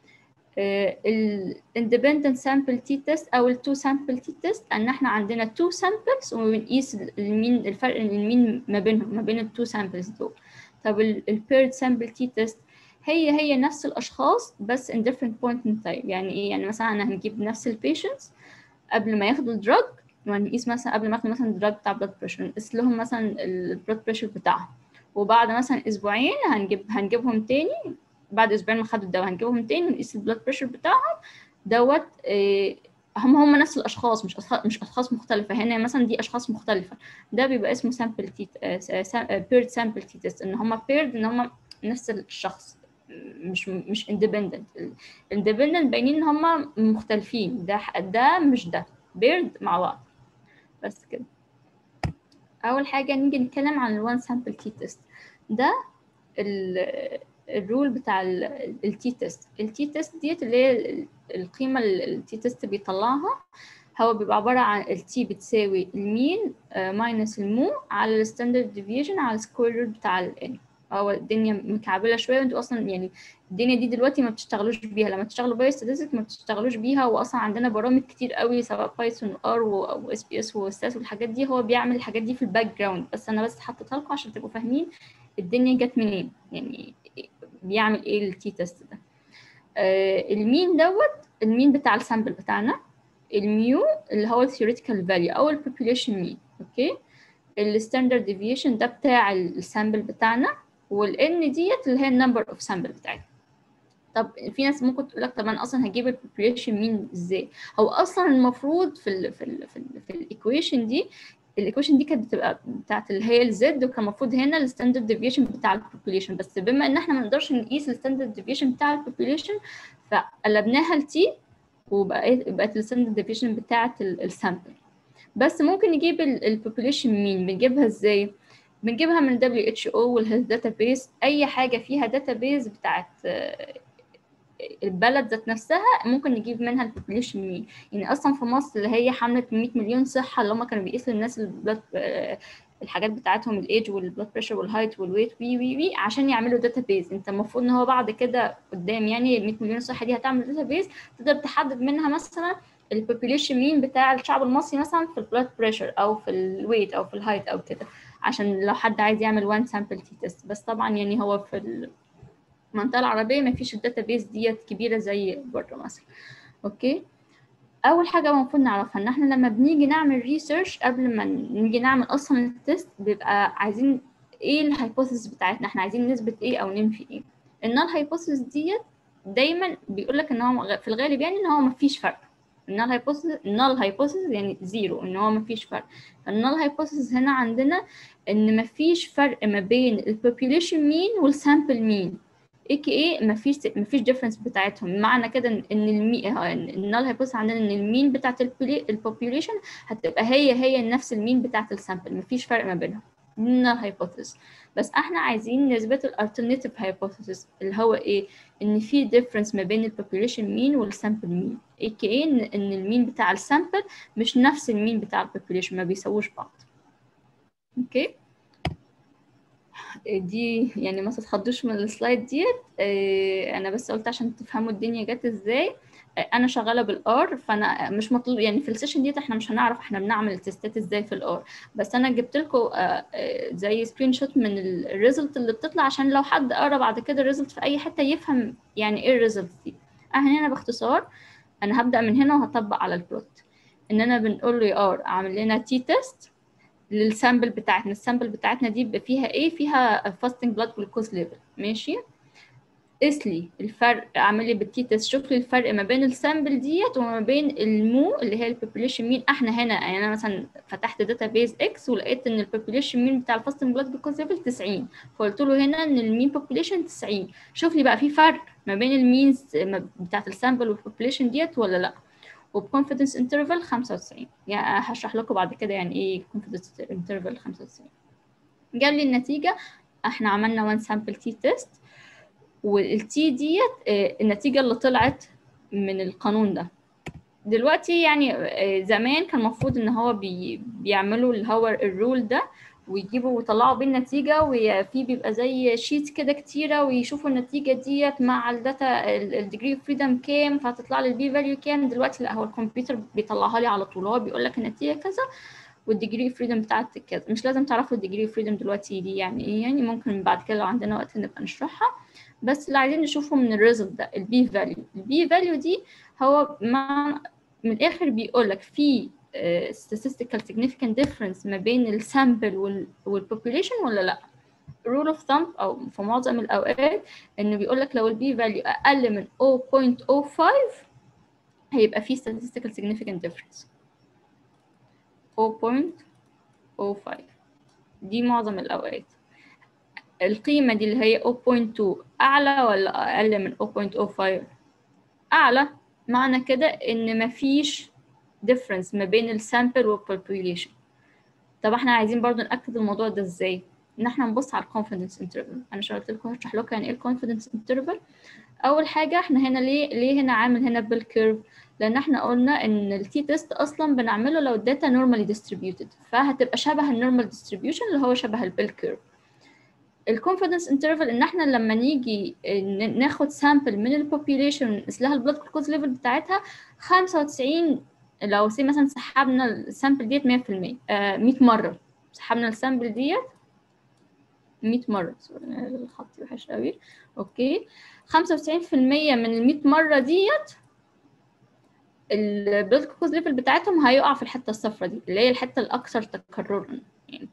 ال independent sample t test او ال 2 sample t test ان احنا عندنا 2 samples وبنقيس المين، الفرق المين ما بينهم، ما بين ال 2 samples دول. طب ال paired sample t test هي نفس الاشخاص بس in different point in time. يعني ايه؟ يعني مثلا انا هنجيب نفس ال patients قبل ما ياخدوا الدراج، ونقيس مثلا قبل ما ياخدوا مثلا الدراج بتاع blood pressure، نقيس لهم مثلا ال blood pressure بتاعهم، وبعد مثلا اسبوعين هنجيبهم تاني، بعد اسبوعين ما خدوا الدواء هنجيبهم تاني ونقيس البلاد بريشر بتاعهم دوت. هم نفس الاشخاص، مش اشخاص مختلفه. هنا مثلا دي اشخاص مختلفه. ده بيبقى اسمه سامبل تي بيرد سامبل تي تيست، ان هم بيرد، ان هم نفس الشخص مش independent. independent باينين ان هما مختلفين، ده مش ده paired مع بعض. بس كده. اول حاجه نيجي نتكلم عن الوان سامبل تي تيست. ده الرول بتاع التي تيست. التي تيست ديت اللي هي القيمه اللي التي تيست بيطلعها، هو بيبقى عباره عن التي بتساوي المين ماينس المو على الستاندرد ديفيشن على السكوير روت بتاع الان. هو الدنيا مكعبله شويه، وانتوا اصلا يعني الدنيا دي دلوقتي ما بتشتغلوش بيها، لما تشتغلوا باي ستاتستكس ما بتشتغلوش بيها، واصلا عندنا برامج كتير قوي سواء بايثون ار واس بي اس وستاس والحاجات دي، هو بيعمل الحاجات دي في الباك جراوند، بس انا بس حطيتها لكم عشان تبقوا فاهمين الدنيا جت منين، يعني بيعمل ايه التي تيست ده. المين المين بتاع السامبل بتاعنا، الميو اللي هو الثيوريتيكال فاليو او البوبوليشن مين، اوكي. الستاندرد ديفيشن ده بتاع السامبل بتاعنا، والان ديت اللي هي النمبر اوف سامبل بتاعتنا. طب في ناس ممكن تقول لك طب انا اصلا هجيب البوبوليشن مين ازاي؟ هو اصلا المفروض في الايكويشن دي، الايكويشن دي كانت بتبقى بتاعت اللي هي الزد، وكان المفروض هنا الستاندرد ديفيشن بتاع البوبوليشن، بس بما ان احنا ما نقدرش نقيس الستاندرد ديفيشن بتاع البوبوليشن فقلبناها لتي، وبقت الستاندرد ديفيشن بتاعت السامبل. بس ممكن نجيب البوبوليشن مين، بنجيبها ازاي؟ بنجيبها من WHO والهيلث داتابيس، اي حاجه فيها داتابيس بتاعت البلد ذات نفسها ممكن نجيب منها البوبوليشن مين. يعني اصلا في مصر اللي هي حمله 100 مليون صحه، اللي هم كانوا بيقيسوا للناس الحاجات بتاعتهم، الايدج والبلاد بريشر والهايت والويت وي عشان يعملوا داتابيز. انت المفروض ان هو بعد كده قدام يعني ال 100 مليون صحه دي هتعمل داتابيز تقدر تحدد منها مثلا البوبوليشن مين بتاع الشعب المصري مثلا في البلاد بريشر او في الويت او في الهايت او كده، عشان لو حد عايز يعمل وان سامبل تي تيست. بس طبعا يعني هو في المنطقه العربيه ما فيش الداتابيز ديت كبيره زي بره مصر. اوكي. اول حاجه المفروض نعرفها ان احنا لما بنيجي نعمل ريسيرش، قبل ما نيجي نعمل اصلا التست، بيبقى عايزين ايه الهايبوثيسيس بتاعتنا، احنا عايزين نثبت ايه او ننفي ايه. ان الهايبوثيسيس ديت دايما بيقول لك ان هو في الغالب يعني ان هو ما فيش فرق. ان الهايبوثيسيس يعني زيرو، ان هو ما فيش فرق. ان الهايبوثيسيس هنا عندنا ان ما فيش فرق ما بين البوبوليشن مين والسامبل مين، AKA مفيش ديفرنس بتاعتهم. معنى كده ان النال هايبوثيسيس عندنا ان المين بتاعت البوبوليشن هتبقى هي نفس المين بتاعت السامبل، مفيش فرق ما بينهم. النال هايبوثيسيس. بس احنا عايزين نثبت الالترناتيف هايبوثيسيس اللي هو ايه، ان في ديفرنس ما بين البوبوليشن مين والسامبل مين، AKA ان المين بتاع السامبل مش نفس المين بتاع البوبوليشن، ما بيساووش بعض. اوكي. دي يعني ما تتخضوش من السلايد ديت، انا بس قلت عشان تفهموا الدنيا جت ازاي. انا شغاله بالار، فانا مش مطلوب يعني في السيشن ديت احنا مش هنعرف احنا بنعمل التستات ازاي في الار، بس انا جبت لكم زي سكرين شوت من الريزلت اللي بتطلع، عشان لو حد قرا بعد كده الريزلت في اي حته يفهم يعني ايه الريزلت دي. احنا هنا باختصار انا هبدا من هنا وهطبق على البلوت، ان انا بنقول له يا ار اعمل لنا تي تيست للسامبل بتاعتنا. السامبل بتاعتنا دي بيبقى فيها ايه؟ فيها فاستنج بلاد جلوكوز ليفل، ماشي. قيس لي الفرق، اعمل لي بالتي تيست شوف لي الفرق ما بين السامبل ديت وما بين المو اللي هي البوبوليشن مين. احنا هنا يعني انا مثلا فتحت داتابيز اكس ولقيت ان البوبوليشن مين بتاع الفاستنج بلاد جلوكوز ليفل 90، فقلت له هنا ان المين بوبوليشن 90، شوف لي بقى في فرق ما بين المينز بتاعت السامبل والبوبوليشن ديت ولا لا. وبكونفيدنس انترفال 95، يعني هشرح لكم بعد كده يعني ايه كونفيدنس انترفال 95. جاب لي النتيجه، احنا عملنا 1 سامبل تي تيست، والتي ديت النتيجه اللي طلعت من القانون ده. دلوقتي يعني زمان كان المفروض ان هو بيعملوا اللي هو الرول ده ويجيبوا ويطلعوا بيه النتيجة، وفي بيبقى زي شيت كده كتيرة ويشوفوا النتيجة ديت مع الداتا الديجري فريدم كام، فهتطلع لي البي فاليو كام. دلوقتي لا، هو الكمبيوتر بيطلعها لي على طول، هو بيقول لك النتيجة كذا والديجري فريدم بتاعتك كذا. مش لازم تعرفوا الديجري فريدم دلوقتي دي يعني ايه، يعني ممكن بعد كده لو عندنا وقت نبقى نشرحها. بس اللي عايزين نشوفه من الريزلت ده البي فاليو. البي فاليو دي هو من الاخر بيقول لك في statistical significant difference ما بين السامبل والبوبوليشن ولا لا. rule of thumb او في معظم الاوقات انه بيقول لك لو البي فاليو اقل من 0.05 هيبقى في statistical significant difference. 0.05 دي معظم الاوقات. القيمة دي اللي هي 0.2 أعلى ولا أقل من 0.05؟ أعلى. معنى كده إن مفيش difference ما بين السامبل والpopulation. طب احنا عايزين برضو نأكد الموضوع ده ازاي؟ إن احنا نبص على الconfidence interval. أنا قلت لكم هشرح لكم يعني إيه الconfidence interval. أول حاجة احنا هنا ليه هنا عامل هنا بالكيرف؟ لأن احنا قلنا إن التي تيست أصلا بنعمله لو الداتا normally distributed، فهتبقى شبه النورمال distribution اللي هو شبه البالكيرف. الكونفيدنس انترفال ان احنا لما نيجي ناخد سامبل من البوبيوليشن ونقيس لها البلاد جلوكوز ليفل بتاعتها 95، لو سي مثلا سحبنا السامبل ديت 100%، 100 مره سحبنا السامبل ديت 100 مره، الخط وحش قوي. اوكي، 95% من ال 100 مره ديت البلاد جلوكوز ليفل بتاعتهم هيقع في الحته الصفراء دي اللي هي الحته الاكثر تكررا يعني،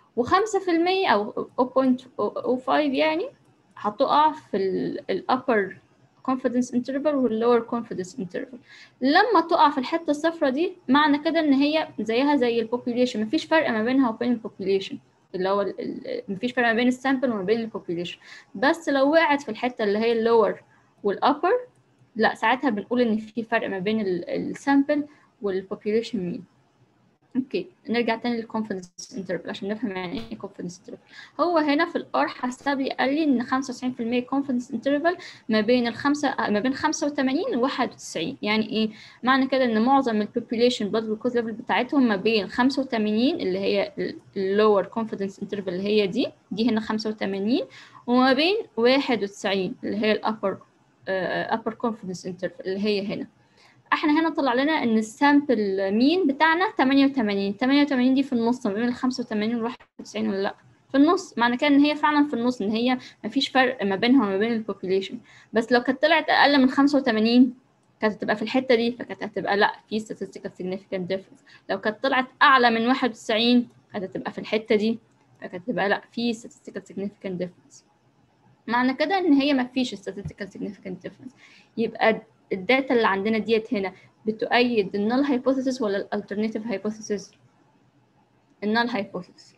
و5% أو 0.05 يعني هتقع في ال upper confidence interval وال lower confidence interval. لما تقع في الحتة الصفراء دي معنى كده إن هي زيها زي ال population، مفيش فرق ما بينها وبين ال population، اللي هو مفيش فرق ما بين السامبل وما بين ال population. بس لو وقعت في الحتة اللي هي ال lower وال upper، لا ساعتها بنقول إن في فرق ما بين السامبل وال population mean. اوكي، نرجع تاني للكونفدنس انترفال عشان نفهم يعني ايه كونفدنس انترفال. هو هنا في الار حسب لي قال لي ان 95% كونفدنس انترفال ما بين 85 و 91. يعني ايه معنى كده؟ ان معظم البوبوليشن بلاد جلوكوز ليفل بتاعتهم ما بين 85 اللي هي اللور كونفدنس انترفال اللي هي دي هنا 85، وما بين 91 اللي هي الابر upper confidence interval اللي هي هنا. احنا هنا طلع لنا ان السامبل مين بتاعنا 88 دي في النص ما بين ال 85 وال 91 ولا لا؟ في النص. معنى كده ان هي فعلا في النص، ان هي مفيش فرق ما بينها وما بين البوبوليشن. بس لو كانت طلعت اقل من 85 كانت هتبقى في الحته دي، فكانت هتبقى لا في statistical significant difference. لو كانت طلعت اعلى من 91 كانت هتبقى في الحته دي، فكانت هتبقى لا في statistical significant difference. معنى كده ان هي مفيش statistical significant difference. يبقى الداتا اللي عندنا ديت هنا بتؤيد النال هايبوثيسيس ولا الالترناتيف هايبوثيسيس؟ النال هايبوثيسيس.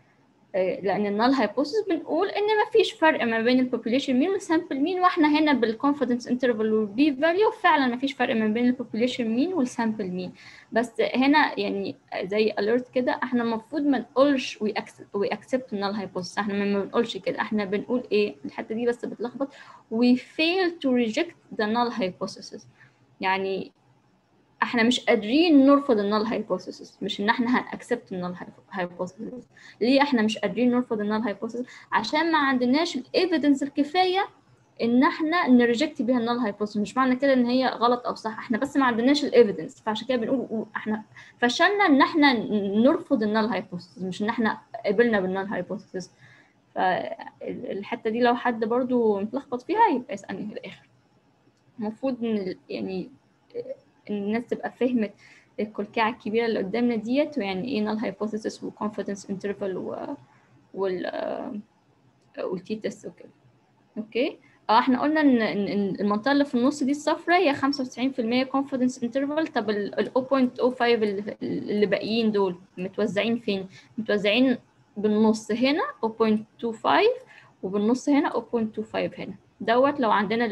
لان النال هايبوثيسيس بنقول ان مفيش فرق ما بين البوبوليشن مين والسامبل مين، واحنا هنا بالكونفيدنس انترفال والبي فاليو فعلا مفيش فرق ما بين البوبوليشن مين والسامبل مين. بس هنا يعني زي اليرت كده، احنا المفروض ما نقولش وي اكسبت النال هايبوثيسيس، احنا ما بنقولش كده، احنا بنقول ايه؟ الحته دي بس بتلخبط. we fail to reject the null hypothesis. يعني احنا مش قادرين نرفض النال هايبوثيسيس، مش ان احنا هنأكسبت النال هايبوثيسيس. ليه احنا مش قادرين نرفض النال هايبوثيسيس؟ عشان ما عندناش الايفيدنس الكفايه ان احنا نرجكت بيها النال هايبوثيسيس. مش معنى كده ان هي غلط او صح، احنا بس ما عندناش الايفيدنس، فعشان كده بنقول احنا فشلنا ان احنا نرفض النال هايبوثيسيس، مش ان احنا قبلنا بالنال هايبوثيسيس. فالحته دي لو حد برضو متلخبط فيها يبقى يسألني في الاخر. المفروض ان يعني الناس تبقى فهمت الكلكعة الكبيرة اللي قدامنا ديت، ويعني ايه null hypothesis و confidence interval والتي تيست وكده. اوكي، احنا قلنا ان المنطقة اللي في النص دي الصفراء هي 95% confidence interval. طب ال 0.05 اللي باقيين دول متوزعين فين؟ متوزعين بالنص هنا 0.25 وبالنص هنا 0.25 هنا دوت. لو عندنا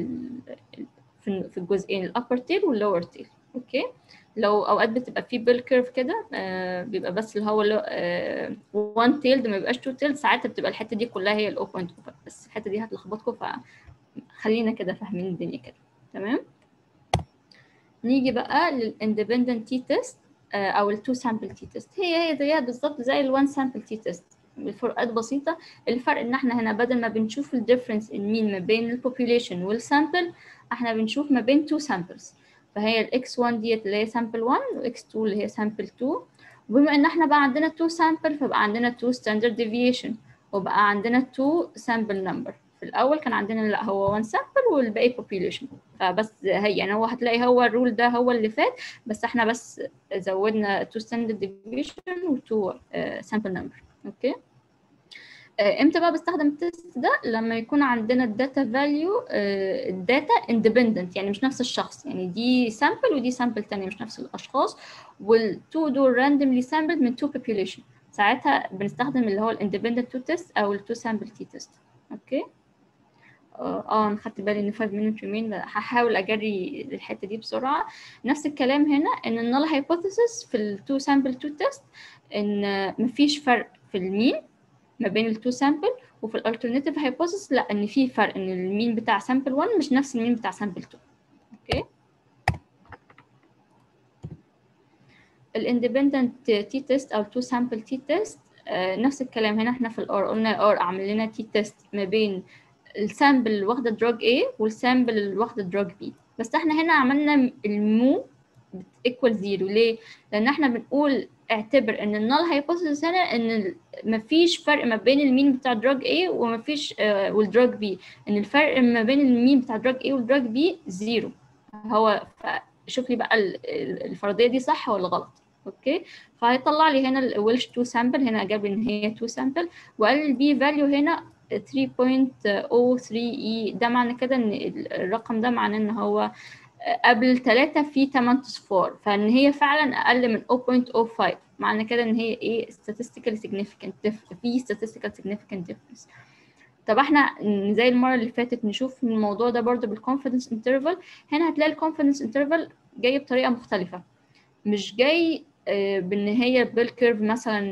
في الجزئين الابر تيل واللور تيل. اوكي، لو اوقات بتبقى في بيل كيرف كده بيبقى بس اللي هو 1 تيل ما بيبقاش 2 تيل، ساعتها بتبقى الحته دي كلها هي ال 0.5، بس الحته دي هتلخبطكم، فخلينا كده فاهمين الدنيا كده. تمام، نيجي بقى للاندبندنت تي تيست او التو سامبل تي تيست. هي زيها بالظبط زي الوان سامبل تي تيست، الفروقات بسيطه. الفرق ان احنا هنا بدل ما بنشوف الديفرنس مين ما بين البوبوليشن والسامبل، احنا بنشوف ما بين تو سامبلز. فهي الاكس 1 ديت اللي هي سامبل 1 واكس 2 اللي هي سامبل 2. وبما ان احنا بقى عندنا تو سامبل فبقى عندنا تو ستاندرد ديفيشن وبقى عندنا تو سامبل نمبر. في الاول كان عندنا لا هو 1 سامبل والباقي بوبوليشن، فبس هي يعني هو هتلاقي هو الرول ده هو اللي فات، بس احنا بس زودنا تو ستاندرد ديفيشن وتو سامبل نمبر. اوكي، امتى بقى بستخدم التست ده؟ لما يكون عندنا الداتا فاليو الداتا اندبندنت، يعني مش نفس الشخص، يعني دي سامبل ودي سامبل تانية مش نفس الاشخاص، والتو دول راندوملي سامبل من تو population. ساعتها بنستخدم اللي هو الاندبندنت تو تيست او التو سامبل تي تيست. اوكي. انا خدت بالي ان 5 minute remain، هحاول اجري الحته دي بسرعه. نفس الكلام هنا، ان النال هايبوثيسيس في التو سامبل تو تيست ان مفيش فرق في المين ما بين التو سامبل، وفي الالترناتيف هايبوثيسيس لا، ان في فرق، ان المين بتاع سامبل 1 مش نفس المين بتاع سامبل 2. اوكي. الاندبندنت تي تيست او تو سامبل تي تيست نفس الكلام. هنا احنا في الار قلنا الار عمل لنا تي تيست ما بين السامبل اللي واخده دراج A والسامبل اللي واخده دراج B، بس احنا هنا عملنا المو ايكوال زيرو. ليه؟ لان احنا بنقول اعتبر ان النال هايبوثيسيس هنا ان مفيش فرق ما بين المين بتاع دراج A ومفيش والدراج B، ان الفرق ما بين المين بتاع دراج A والدراج B زيرو. هو شوف لي بقى الفرضيه دي صح ولا غلط. اوكي. فهيطلع لي هنا الويلش 2 سامبل، هنا جاب ان هي 2 سامبل، وقال البي فاليو هنا 3.03 ده معنى كده ان الرقم ده معناه ان هو قبل 3 في 8 اصفار، فان هي فعلا اقل من 0.05، معنى كده ان هي ايه statistically significant في statistical significant difference. طب احنا زي المره اللي فاتت نشوف الموضوع ده برضو بالconfidence interval. هنا هتلاقي الconfidence interval جاي بطريقه مختلفه، مش جاي بان هي بالكيرف مثلا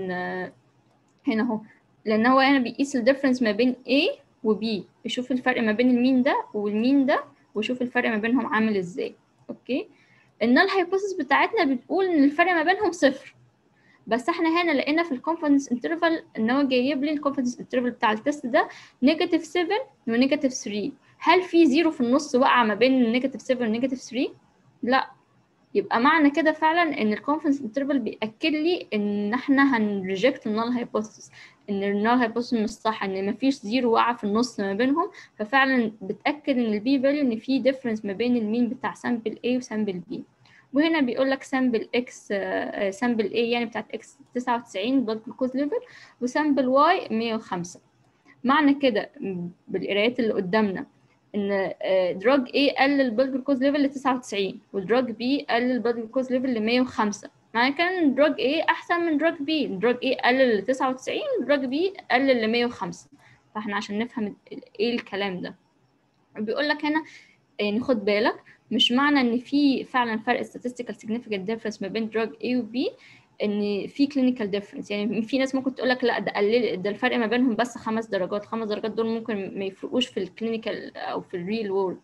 هنا اهو، لان هو هنا بيقيس الديفرنس ما بين A و B، بيشوف الفرق ما بين المين ده والمين ده ويشوف الفرق ما بينهم عامل ازاي. اوكي. النال هايبوثيسيس بتاعتنا بتقول ان الفرق ما بينهم صفر، بس احنا هنا لقينا في الكونفدنس انترفال ان هو جايب لي الكونفدنس انترفال بتاع التست ده -7 و -3. هل في زيرو في النص واقعه ما بين -7 و -3؟ لا. يبقى معنى كده فعلا ان الكونفدنس انترفال بيأكد لي ان احنا هنريجكت النال هايبوثيسيس، ان النال هايبوثيسيس مش صح، ان مفيش زيرو واقعه في النص ما بينهم. ففعلا بتأكد ان البي فاليو ان في ديفرنس ما بين المين بتاع سامبل A وسامبل B. وهنا بيقول لك سامبل اكس، سامبل A يعني بتاعت اكس 99 بلاد جلوكوز ليفل، وسامبل واي 105. معنى كده بالقرايات اللي قدامنا ان دراج A قلل البلاد جلوكوز ليفل ل 99 ودراج B قلل البلاد جلوكوز ليفل ل 105، معنى كده ان دراج A احسن من دراج B. دراج A قلل ل 99 ودراج B قلل ل 105. فاحنا عشان نفهم ايه الكلام ده، بيقول لك هنا يعني خد بالك، مش معنى ان في فعلا فرق statistical significant difference ما بين drug A و B ان في clinical difference. يعني في ناس ممكن تقول لك لا ده قلل، ده الفرق ما بينهم بس 5 درجات، 5 درجات دول ممكن ما يفرقوش في الكلينيكال او في الريل وورلد،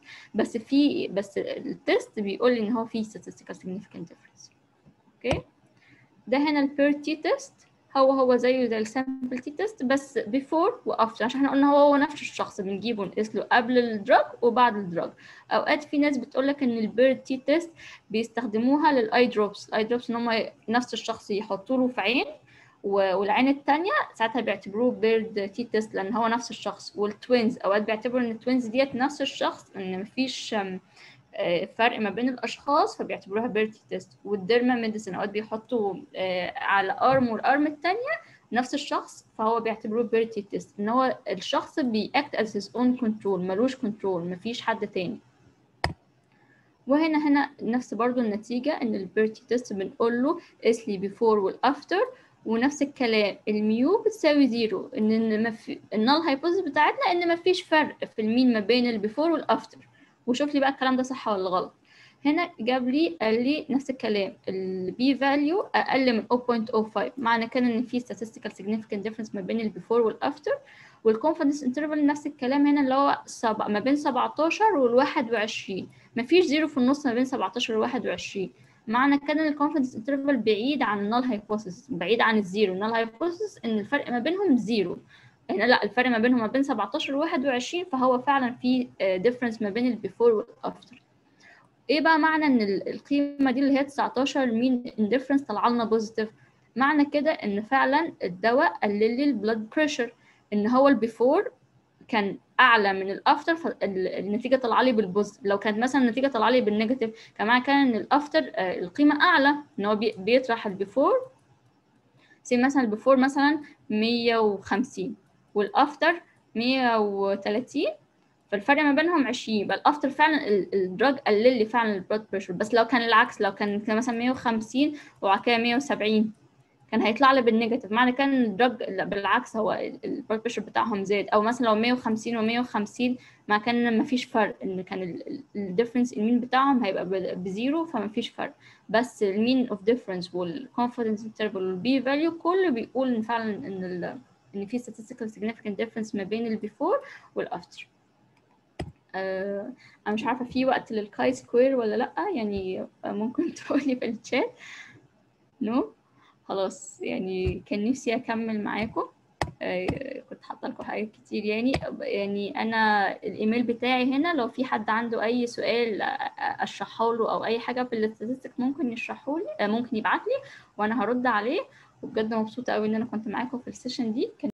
بس التست بيقول لي ان هو في statistical significant difference. اوكي. ده هنا البير تي تيست، هو زيه زي السامبل تي تيست بس بيفور وافتر، عشان احنا قلنا هو نفس الشخص بنجيبه نقيس له قبل الدراج وبعد الدراج. اوقات في ناس بتقول لك ان البير تي تيست بيستخدموها للاي دروبس. الاي دروبس ان هم نفس الشخص يحطوا له في عين والعين التانية ساعتها بيعتبروه بيرد تي تيست لان هو نفس الشخص. والتوينز اوقات بيعتبروا ان التوينز ديت نفس الشخص، ان مفيش فرق ما بين الاشخاص فبيعتبروها بيرتي تيست. والديرما ميديسن اوقات بيحطوا على ارم والارم التانية نفس الشخص فهو بيعتبروه بيرتي تيست، ان هو الشخص بيأكت as his own control، ملوش كنترول، مفيش حد تاني. وهنا نفس برضو النتيجة، ان البيرتي تيست بنقول له قيس لي بيفور والافتر، ونفس الكلام الميو بتساوي زيرو، ان النال هايبوثيسيس بتاعتنا ان مفيش فرق في المين ما بين البيفور والافتر. وشوف لي بقى الكلام ده صح ولا غلط. هنا جاب لي قال لي نفس الكلام البي فاليو اقل من 0.05، معنى كده ان في statistical significant difference ما بين البيفور والافتر. والكونفدنس انترفال نفس الكلام هنا اللي هو ما بين 17 وال21، مفيش زيرو في النص ما بين 17 و21، معنى كده ان الكونفدنس انترفال بعيد عن النال هايبوثيسيس، بعيد عن الزيرو. النال هايبوثيسيس ان الفرق ما بينهم زيرو، هنا لا، الفرق ما بينهم ما بين 17 و21، فهو فعلا في difference ما بين البيفور والافتر. ايه بقى معنى ان القيمه دي اللي هي 19 مين انديفرنس طلع لنا بوزيتيف؟ معنى كده ان فعلا الدواء قلل لي البلاد بريشر، ان هو البيفور كان اعلى من الافتر فالنتيجه طالعه لي بالبوزيتيف. لو كانت مثلا النتيجه طالعه لي بالنيجاتيف كمان كان ان الافتر القيمه اعلى، ان هو بيطرح البيفور زي مثلا البيفور مثلا 150 والافتر 130، فالفرق ما بينهم 20، يبقى الافتر فعلا الدراج قلل لي فعلا البلاد بريشر. بس لو كان العكس، لو كان مثلا 150 وبعد كده 170، كان هيطلع لي بالنيجاتيف، معنى كان الدرج بالعكس هو البلد بريشر بتاعهم زاد. او مثلا لو 150 و150 مع كان ما فيش فرق، ان كان الديفرنس المين بتاعهم هيبقى بزيرو، فما فيش فرق. بس المين اوف ديفرنس والكونفيدنس انترفال والبي فاليو كله بيقول ان فعلا ان في statistical significant difference ما بين البيفور والافتر. انا مش عارفه في وقت للكاي سكوير ولا لا، يعني ممكن تقولي في الشات. نو خلاص، يعني كان نفسي اكمل معاكم. كنت حاطه لكم حاجات كتير يعني انا الايميل بتاعي هنا، لو في حد عنده اي سؤال اشرحه له او اي حاجه في الاستاتستيك ممكن يشرحه لي، ممكن يبعت لي وانا هرد عليه. وبجد مبسوطه قوي ان انا كنت معاكم في السيشن دي.